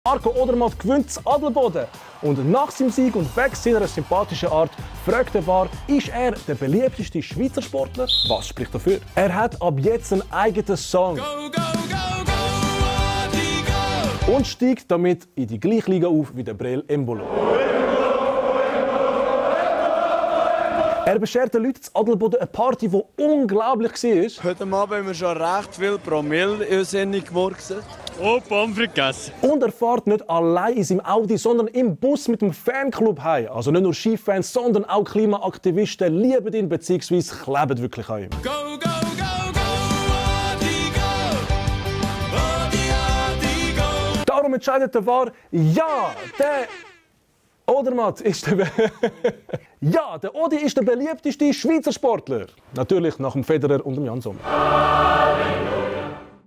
Marco Odermatt gewinnt das Adelboden. Und nach seinem Sieg und wegen seiner sympathischen Art fragt der VAR, ist er der beliebteste Schweizer Sportler? Was spricht dafür? Er hat ab jetzt einen eigenen Song. Go, go, go, go, Adi, go! Und steigt damit in die gleiche Liga auf wie der Breel Embolo. Er beschert den Leuten in Adelboden eine Party, die unglaublich war. Heute Abend haben wir schon recht viel Promille in uns gewachsen. Oh, Pommes frites. Und er fährt nicht allein in seinem Audi, sondern im Bus mit dem Fanclub heim. Also nicht nur Skifans, sondern auch Klimaaktivisten lieben ihn bzw. kleben wirklich an ihm. Go, go, go, go, Adi, go! Adi, go! Darum entscheidet der VAR, ja, der Odermatt ist der ja, der Odi ist der beliebteste Schweizer Sportler. Natürlich nach dem Federer und dem Jan Sommer.